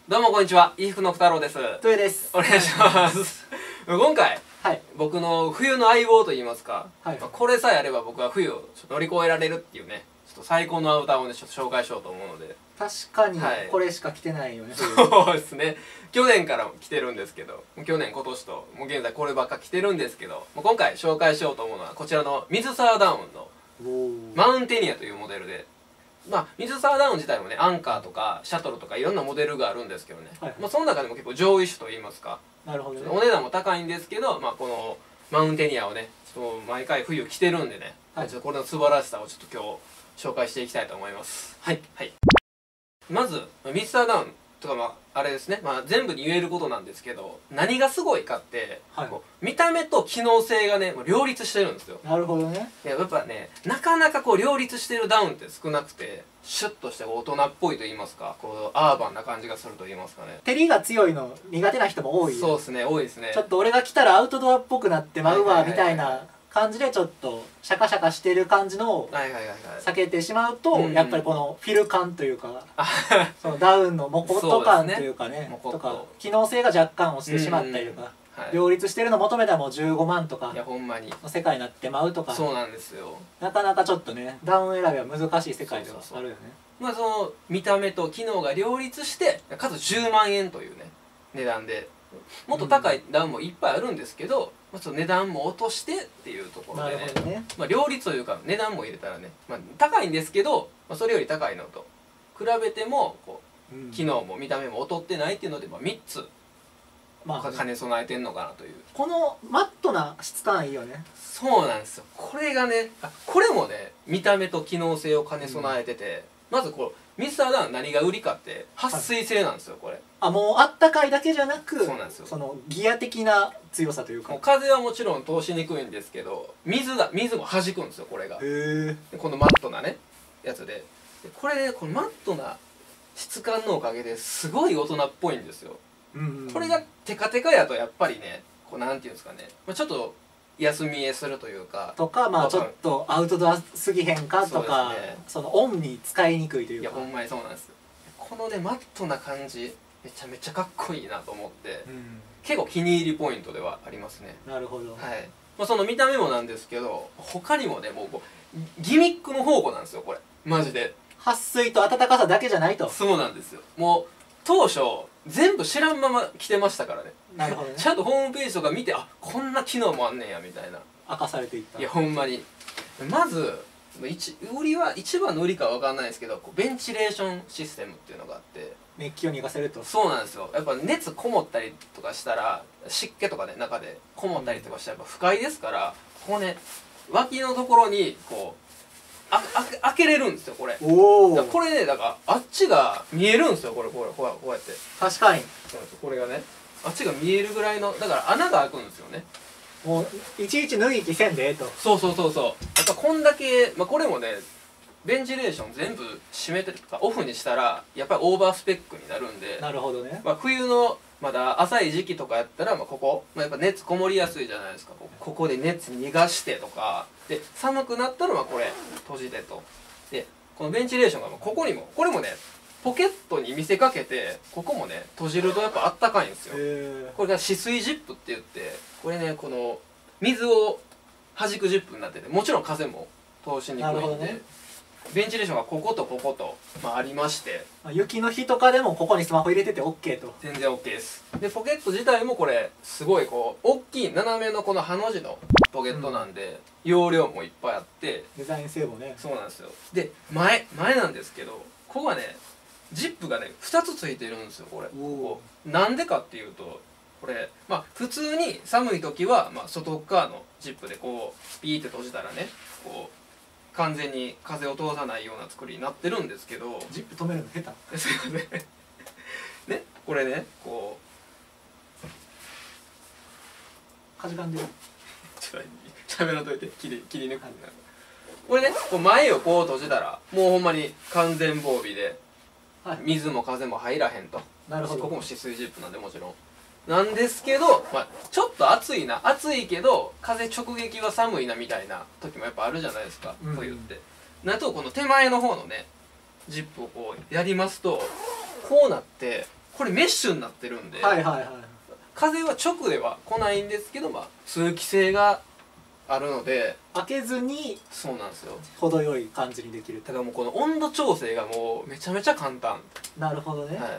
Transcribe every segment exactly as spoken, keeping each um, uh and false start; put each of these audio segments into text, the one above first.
どうもこんにちは、衣服の太郎です。 とえです。 お願いします。今回、 はい、 僕の冬の相棒といいますか、 はい、 まあこれさえあれば僕は冬をちょっと乗り越えられるっていうね、ちょっと最高のアウターをね、ちょっと紹介しようと思うので。 確かにはいこれしか着てないよね。 そうですね。去年から着てるんですけど、去年今年ともう現在こればっか着てるんですけど、もう今回紹介しようと思うのはこちらの水沢ダウンのマウンテニアというモデルで。まあ、水沢ダウン自体もね、アンカーとかシャトルとかいろんなモデルがあるんですけどね、はい、まあその中でも結構上位種といいますか、 なるほどね、 お値段も高いんですけど、まあ、このマウンテニアをねちょっと毎回冬着てるんでね、はい、ちょっとこれの素晴らしさをちょっと今日紹介していきたいと思います。はい、はい、まず水沢ダウンとか、まああれですね、まあ、全部に言えることなんですけど、何がすごいかって、はい、こう見た目と機能性がねもう両立してるんですよ。 なるほどね。 やっぱね、なかなかこう両立してるダウンって少なくて、シュッとして大人っぽいと言いますか、こうアーバンな感じがすると言いますかね。 照りが強いの苦手な人も多い。 そうですね、多いですね。 ちょっと俺が着たらアウトドアっぽくなってまうわみたいな感じでちょっとシャカシャカしてる感じのを避けてしまうと、やっぱりこのフィル感というかそのダウンのモコット感というかね、とか機能性が若干落ちてしまったりとか、両立してるの求めたらもうじゅうごまんとかの世界になってまうとか、 そうなんですよ。 なかなかちょっとねダウン選びは難しい世界ではあるよね。 まあその見た目と機能が両立してかつじゅうまんえんというね値段で、もっと高いダウンもいっぱいあるんですけど、まあ、その値段も落としてっていうところで ね, ね、まあ、両立というか値段も入れたらね、まあ、高いんですけど、まあ、それより高いのと比べてもこう、うん、機能も見た目も劣ってないっていうので、まあ、みっつ、まあ、兼ね備えてんのかなという。 このマットな質感いいよね。 そうなんですよ。これがね、あこれもね見た目と機能性を兼ね備えてて、うん、まずこうミスターダウン何が売りかって撥水性なんですよ。これあもうあったかいだけじゃなく、 そうなんですよ、 そのギア的な強さというか、 もう風はもちろん通しにくいんですけど、水だ水も弾くんですよこれが。へえ。このマットなねやつで、でこれねこのマットな質感のおかげですごい大人っぽいんですよ。うんうん、これがテカテカやとやっぱりねこうなんていうんですかね、まあ、ちょっと休みえするというかとか、まあちょっとアウトドアすぎへんかとか、 そ,、ね、そのオンに使いにくいというか。 いやほんまにそうなんです。このねマットな感じめちゃめちゃかっこいいなと思って、うん、結構気に入りポイントではありますね。 なるほど。 はい、まあ、その見た目もなんですけど、他にもねもうこうギミックの宝庫なんですよこれマジで。 撥水と温かさだけじゃないと。 そうなんですよ。もう当初全部知らんまま着てましたからね。 なるほどね。 ちゃんとホームページとか見て、あこんな機能もあんねんやみたいな明かされていった。 いやほんまに。まず一売りは一番の売りかは分かんないですけど、こうベンチレーションシステムっていうのがあって、 熱気を逃がせると。 そうなんですよ。やっぱ熱こもったりとかしたら湿気とかね中でこもったりとかしたらやっぱ不快ですから、ここね脇のところにこうああ開けれるんですよこれ。おお。これねだからあっちが見えるんですよこれこれこうこうやって。 確かに。 そうですこれがねあっちが見えるぐらいのだから穴が開くんですよね。 もういちいち脱ぎ着せんでええと。 そうそうそうそう。やっぱこんだけ、まあ、これもねベンチレーション全部閉めてるとかオフにしたらやっぱりオーバースペックになるんで。 なるほどね。 まあ冬のまだ浅い時期とかやったら、まあ、ここ、まあ、やっぱ熱こもりやすいじゃないですか。ここで熱逃がしてとかで、寒くなったらまあこれ閉じてと。でこのベンチレーションがここにもこれもねポケットに見せかけてここもね閉じるとやっぱあったかいんですよ。これが止水ジップって言って、これねこの水を弾くジップになってて、もちろん風も通しにくいんで、ね、ベンチレーションがこことここと、まあ、ありまして、 雪の日とかでもここにスマホ入れてて オーケー と。 全然 オーケー です。でポケット自体もこれすごいこう大きい斜めのこのハの字のポケットなんで、うん、容量もいっぱいあってデザイン性もね。 そうなんですよ。で前前なんですけど、ここがねジップがねふたつついてるんですよこれ。ここなんでかっていうと、これまあ普通に寒い時は、まあ、外側のジップでこうピーって閉じたらねこう完全に風を通さないような作りになってるんですけど、 ジップ止めるの下手。 すいませんね、これねこうかじかんでる。 ちょっと喋らんといて切り切り抜くんだ。これねこう前をこう閉じたらもうほんまに完全防備で、はい、水も風も入らへんと。なるほど。ここも止水ジップなんでもちろんなんですけど、まあ、ちょっと暑いな暑いけど風直撃は寒いなみたいな時もやっぱあるじゃないですか、うん、冬って。なとこの手前の方のねジップをこうやりますとこうなって、 これメッシュになってるんで、 はいはいはい、 風は直では来ないんですけど、まあ、通気性があるので開けずにそうなんですよ程よい感じにできる。 だからもうこの温度調整がもうめちゃめちゃ簡単。 なるほどね、 はい、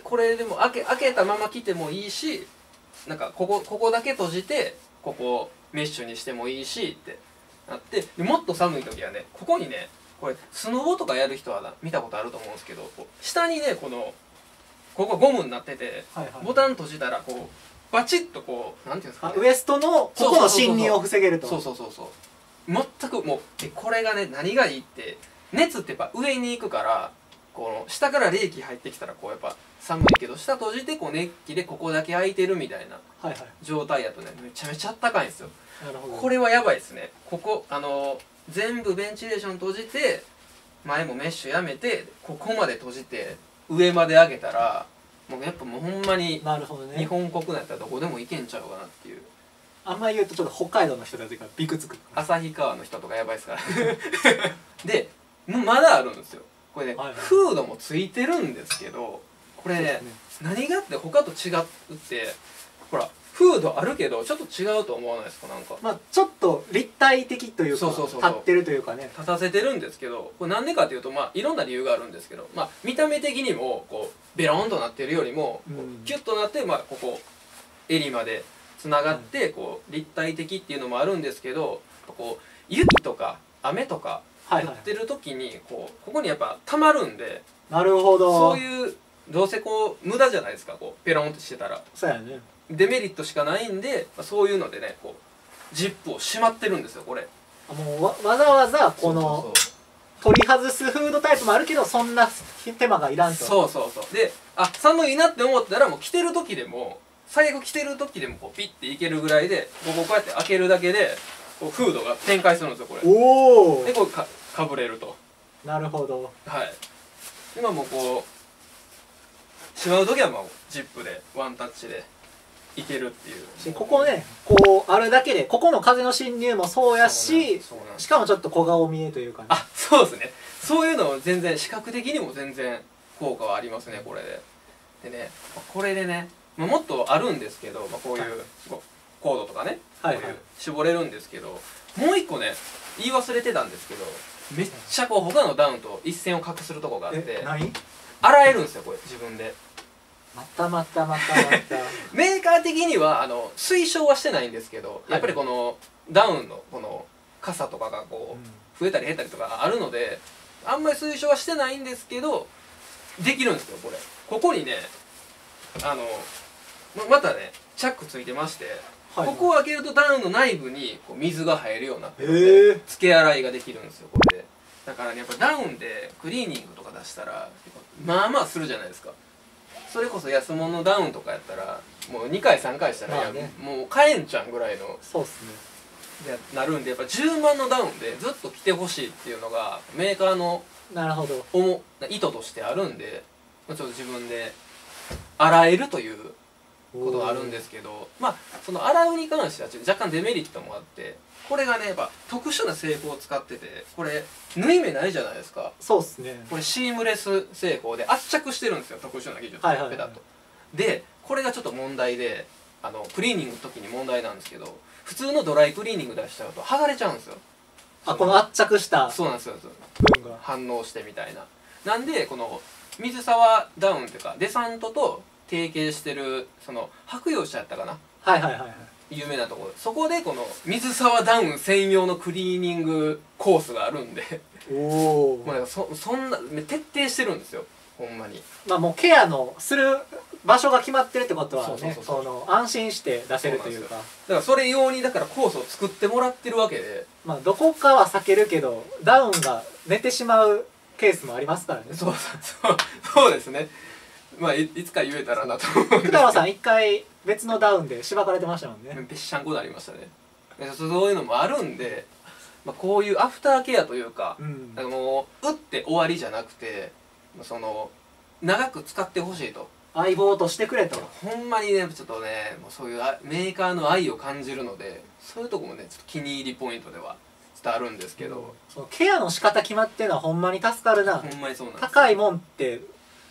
これでも開け開けたまま着てもいいし、なんかここここだけ閉じてここメッシュにしてもいいしってなって、でもっと寒い時はねここにね、これスノボとかやる人は見たことあると思うんですけど、こう下にねこのここゴムになってて、はいはい、ボタン閉じたらこうバチッとこうなんていうんですか、ね、 ウエストのここの侵入を防げると。 そうそうそうそう全くもうでこれがね何がいいって、熱ってやっぱ上に行くからこの下から冷気入ってきたらこうやっぱ寒いけど下閉じてこう熱気でここだけ開いてるみたいな状態やとねめちゃめちゃあったかいんですよ。なるほど、これはやばいですね。ここあの全部ベンチレーション閉じて前もメッシュやめてここまで閉じて上まで上げたらもうやっぱもうほんまに日本国内だったらどこでも行けんちゃうかなっていう。 あんまり言うとちょっと北海道の人たちがビクつく。 旭川の人とかやばいですからでまだあるんですよこれね、はいはい、フードもついてるんですけど、これね、ね何がって他と違ってほらフードあるけどちょっと違うと思わないですか。なんかまあちょっと立体的というか立ってるというかね、 立たせてるんですけど、これなんでかっていうとまあいろんな理由があるんですけど、まあ見た目的にもこうベロンとなってるよりも、うん、キュッとなってまあここ襟までつながってこう立体的っていうのもあるんですけど、こう雪とか雨とか降ってる時にこうここにやっぱ溜まるんで、 なるほど、 そういうどうせこう無駄じゃないですか、こうペロンとしてたらそうやね、 デメリットしかないんで、そういうのでねこうジップを閉まってるんですよこれ。 もう わ, わざわざこの取り外すフードタイプもあるけどそんな手間がいらんと。 そうそうそうで、あ寒いなって思ったらもう着てる時でも最悪着てる時でもこうピッていけるぐらいでこここうやって開けるだけでこうフードが展開するんですよこれ。おお。でこう か, かぶれると。 なるほど。 はい。今もうこうしまう時はもうジップでワンタッチでいけるっていう。 ここねこうあるだけでここの風の侵入もそうやし、しかもちょっと小顔見えというかね。 あ、そうですね。そういうのも全然視覚的にも全然効果はありますねこれで。でねこれでね。もっとあるんですけど、まあ、こういうコードとかね、はいはい、こういう絞れるんですけど、もう一個ね言い忘れてたんですけど、めっちゃこう他のダウンと一線を画するとこがあって、洗えるんですよこれ自分で。 またまたまたまたメーカー的にはあの推奨はしてないんですけど、やっぱりこのダウンのこの傘とかがこう増えたり減ったりとかあるのであんまり推奨はしてないんですけど、できるんですよこれ。ここにねあのまたねチャックついてまして、はい、ここを開けるとダウンの内部にこう水が入るようになってるので付け洗いができるんですよこれで。だからねやっぱダウンでクリーニングとか出したらまあまあするじゃないですか。それこそ安物のダウンとかやったらもうにかいさんかいしたら、まあね、もう買えんちゃんぐらいのそうっすねでなるんで、やっぱじゅうまんのダウンでずっと着てほしいっていうのがメーカーのなるほど意図としてあるんで、ちょっと自分で洗えるということがあるんですけど、まあその洗うに関しては若干デメリットもあって、これがねやっぱ特殊な製法を使ってて、これ縫い目ないじゃないですか。 そうっすね。 これシームレス製法で圧着してるんですよ、特殊な技術でペタッと。でこれがちょっと問題で、あのクリーニングの時に問題なんですけど、普通のドライクリーニング出しちゃうと剥がれちゃうんですよ。 あ、この圧着したそうなんですよ、分が反応してみたいな。なんでこの水沢ダウンっていうかデサントと提携してるその白洋車やったかな、 はいはいはいはい、 有名なところ、そこでこの水沢ダウン専用のクリーニングコースがあるんでおお、もうそそんな徹底してるんですよほんまに。 まあもうケアのする場所が決まってるってことはね、その安心して出せるというか、だからそれ用にだからコースを作ってもらってるわけで、 まあどこかは避けるけどダウンが寝てしまうケースもありますからね。 そうそうそうですね。まあ い, いつか言えたらなと思うんですけど、 福太郎さん一回別のダウンでしばかれてましたもんね。 ぺっしゃんこになりましたね。そういうのもあるんで、まあ、こういうアフターケアというか、うん、なんかもう打って終わりじゃなくて、その長く使ってほしいと、 相棒としてくれと。 ほんまにねちょっとねもうそういうメーカーの愛を感じるので、そういうとこもねちょっと気に入りポイントではあるんですけど、うん、 そのケアの仕方決まってるのはほんまに助かるな。 ほんまにそうなんです。 高いもんって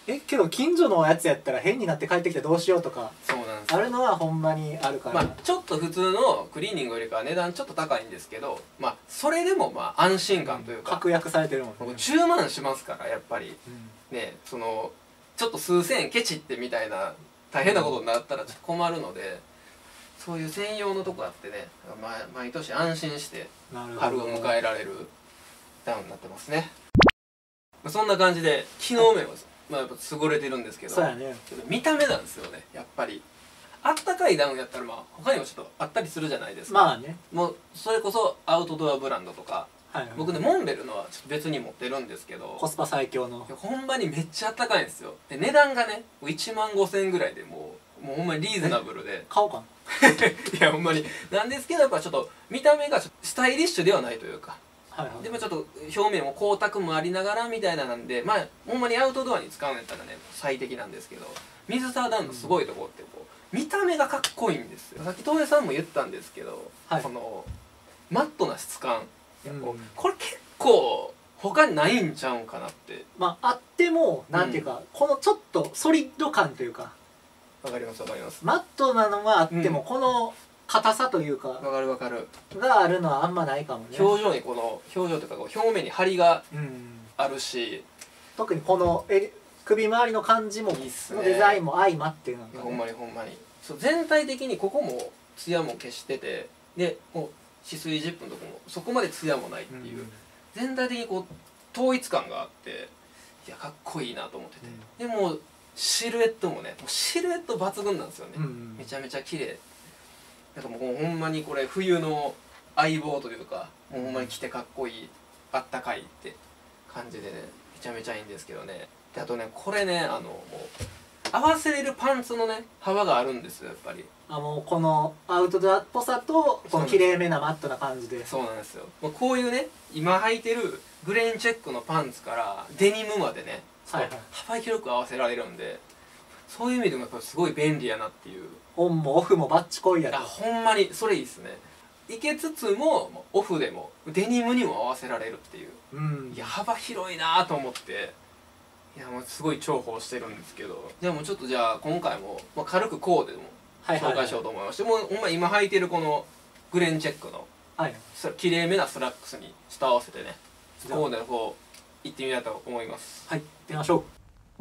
えけど近所のやつやったら変になって帰ってきてどうしようとかそうなんですあるのはほんまにあるから、 まあ、ちょっと普通のクリーニングよりかは値段ちょっと高いんですけど、まあ、それでもまあ安心感というか、 確約されてるもんね。 じゅうまんしますからやっぱり、 うん、 ね、そのちょっと数千円ケチってみたいな大変なことになったらちょっと困るので、そういう専用のとこあってね、ま、毎年安心して春を迎えられるダウンになってますね。そんな感じで機能面は、まあ、やっぱ優れてるんですけど、 そうやね、 見た目なんですよねやっぱり。あったかいダウンやったらまあ他にもちょっとあったりするじゃないですか。 まあね、 もうそれこそアウトドアブランドとか、 はいはい、 僕ねモンベルのはちょっと別に持ってるんですけど、 コスパ最強のほんまにめっちゃあったかいんですよ。で値段がねいちまんごせんえんぐらいでもうもうほんまにリーズナブルで買おうかいやほんまになんですけど、やっぱちょっと見た目がスタイリッシュではないというか、 はいはい、 でもちょっと表面も光沢もありながらみたいななんで、まあほんまにアウトドアに使うんやったらね最適なんですけど、水沢ダウンのすごいところってこう見た目がかっこいいんですよ。さっき東映さんも言ったんですけど、はい、このマットな質感、うん、これ結構他にないんちゃうんかなって。 まああってもなんていうか、うん、このちょっとソリッド感というか、 わかりますわかります。 マットなのはあっても、うん、この硬さというかわかるわかるがあるのはあんまないかもね。 表情にこの表情というかこう表面に張りがあるし、うん、 特にこのえ首周りの感じもいいっすね、デザインも相まってなんか、ね、 ほんまにほんまにそう全体的にここもツヤも消してて、でこう止水ジップのとこもそこまでツヤもないっていう、うん、全体的にこう統一感があって、いやかっこいいなと思ってて、うん、でもシルエットもねもうシルエット抜群なんですよね、うん、めちゃめちゃ綺麗。なんかもうほんまにこれ冬の相棒というか、もうほんまに着てかっこいいあったかいって感じでねめちゃめちゃいいんですけどね。であとねこれねあのもう合わせれるパンツのね幅があるんですよやっぱり。 あもうこのアウトドアっぽさとこのきれいめなマットな感じで。 そうなんですよ。もうこういうね今履いてるグレーンチェックのパンツからデニムまでね、はいはい、幅広く合わせられるんで、そういう意味でもやっぱすごい便利やなっていう。 オンもオフもバッチコイやあほんまにそれいいっすね。いけつつもオフでもデニムにも合わせられるっていう、うん、いや幅広いなと思って、いやもうすごい重宝してるんですけど、じゃあもうちょっとじゃあ今回も、まあ、軽くコーデも紹介しようと思いまして、もうほんま今履いてるこのグレーンチェックの、はい、きれいめなスラックスにちょっと合わせてねコーデの方行ってみたいと思います。 はい、行ってみましょう。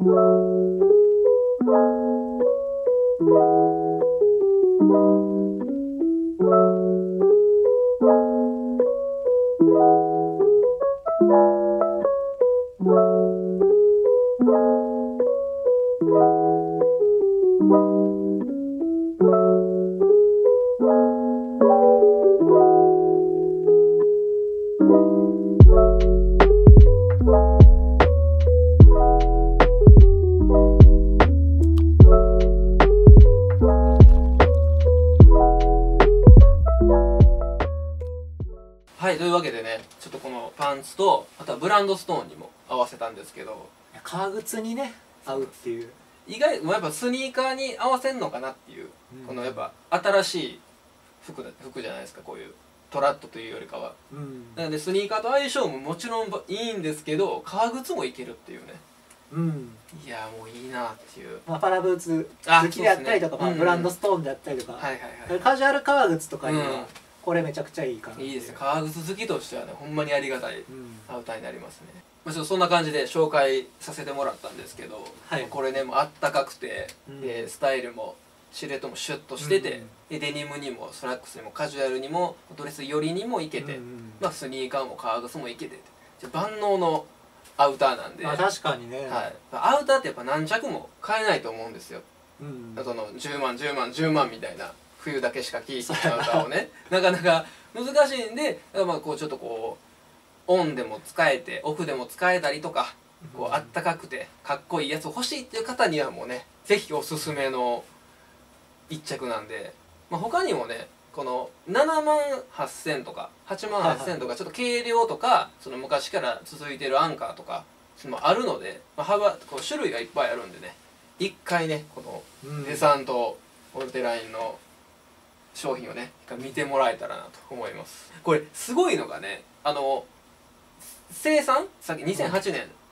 はい、というわけでねちょっとこのパンツとあとはブランドストーンにも合わせたんですけど、 革靴にね合うっていう、 意外やっぱスニーカーに合わせんのかなっていう、うん、このやっぱ新しい服だ服じゃないですか、こういうトラットというよりかは、うん、なのでスニーカーと相性ももちろんいいんですけど革靴もいけるっていうね、うん、いやもういいなっていう、 まあ、パラブーツ好きであったりとか、ね、まあ、ブランドストーンであったりとか、カジュアル革靴とかには、うん、これめちゃくちゃいいかな。 いいですね、革靴好きとしてはねほんまにありがたいアウターになりますね、うん、まあ、ちょっとそんな感じで紹介させてもらったんですけど、はい、これねもうあったかくて、うん、でスタイルもシルエットもシュッとしてて、うん、でデニムにもスラックスにもカジュアルにもドレス寄りにもいけて、うん、まあ、スニーカーも革靴もいけて万能のアウターなんで、 あ確かにね、 はい、アウターってやっぱ何着も買えないと思うんですよ、うん、そのじゅうまんじゅうまんじゅうまんみたいな冬だけしか着いひんアウターをねなかなか難しいんで、まあこうちょっとこうオンでも使えてオフでも使えたりとか、こうあったかくてかっこいいやつを欲しいっていう方にはもうね是非おすすめの一着なんで、まあ、他にもねこのななまんはっせんとかはちまんはっせんとかちょっと軽量とかその昔から続いてるアンカーとかそのあるので、まあ、幅こう種類がいっぱいあるんでね、一回ねこのデサントオルテラインの商品をね見てもらえたらなと思います。これすごいのがね、あの生産さっきにせんはちねん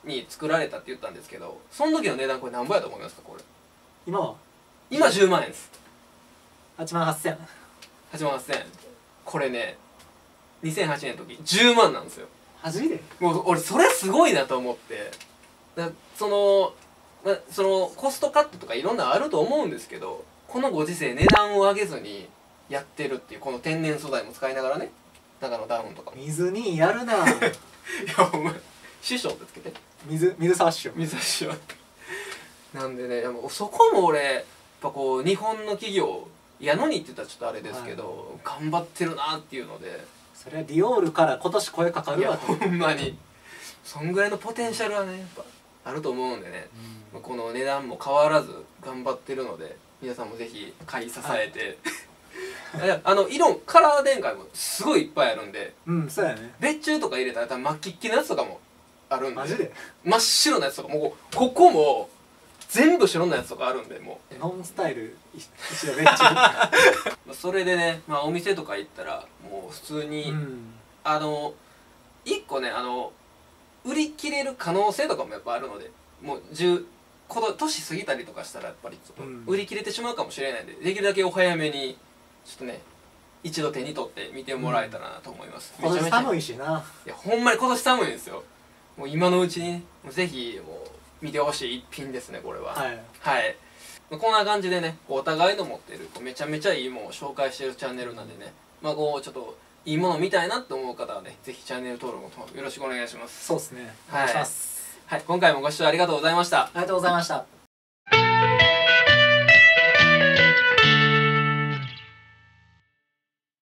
に作られたって言ったんですけど、その時の値段これ何ぼやと思いますか？これ今は今じゅうまんえんです。 はちまんはっせん。 はちまんはっせん。これねにせんはちねんの時じゅうまんなんですよ。 マジで？ もう俺それすごいなと思って、だその、ま、そのコストカットとかいろんなあると思うんですけど、このご時世値段を上げずにやってるっていう、この天然素材も使いながらね、中のダウンとかも。 水にやるな。いやお前師匠ってつけて、 水水沢師匠。 水沢師匠なんでね、でもそこも俺やっぱこう日本の企業やのにって言ったらちょっとあれですけど、はい、頑張ってるなっていうので、 それはディオールから今年声かかるわと。 ほんまにそんぐらいのポテンシャルはねやっぱあると思うんでね、うん、この値段も変わらず頑張ってるので、皆さんもぜひ買い支えて、はい、あの色カラー展開もすごいいっぱいあるんで、 うんそうやね、 別注とか入れたら多分真っ黄っきのやつとかもあるんで、 マジで真っ白なやつとかもうここも全部白なやつとかあるんで、もうノンスタイル一度別注それでね、まあ、お店とか行ったらもう普通に、うん、あのいっこね、あの売り切れる可能性とかもやっぱあるので、もうじゅうこの年過ぎたりとかしたらやっぱりちょっと売り切れてしまうかもしれないんで、できるだけお早めにちょっとね一度手に取って見てもらえたらなと思います。 今年寒いしな。 いやほんまに今年寒いんですよ。もう今のうちに、ね、ぜひもう見てほしい一品ですねこれは。はい、はい、こんな感じでね、お互いの持ってるめちゃめちゃいいものを紹介してるチャンネルなんでね、まあこうちょっといいもの見たいなと思う方はね、ぜひチャンネル登録もよろしくお願いします。 そうですね、 お願いします。はい、今回もご視聴ありがとうございました。 ありがとうございました。